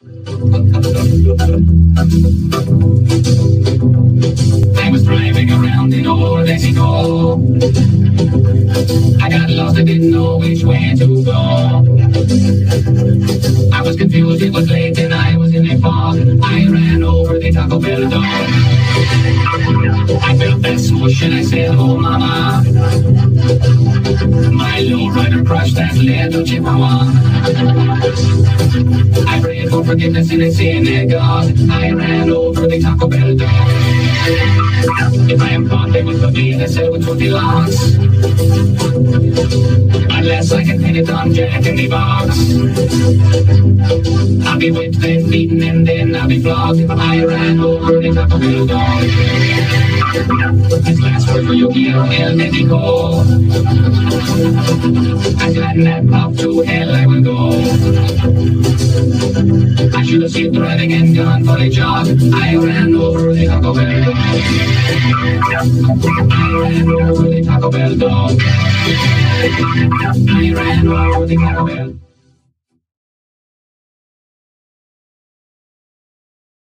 I was driving around in old Mexico. I got lost, I didn't know which way to go. I was confused, it was late and I was in a fog. I ran over the Taco Bell door. I felt that swoosh and I said, oh mama. My lowrider crushed that little Chihuahua. I prayed for forgiveness in a synagogue. I ran over the Taco Bell door. If I am caught, they would put me in a cell with 20 locks. Unless I can pin it on Jack in the Box. I'll be whipped and beaten and then I'll be flogged if I ran over the Taco Bell dog. His last word for Yu-Gi-Oh! El Mexico. I flatten that pop to hell I will go. I should have seen driving and gone for a jog. I ran over the Taco Bell dog. I ran over the Taco Bell dog. I ran over the Taco Bell.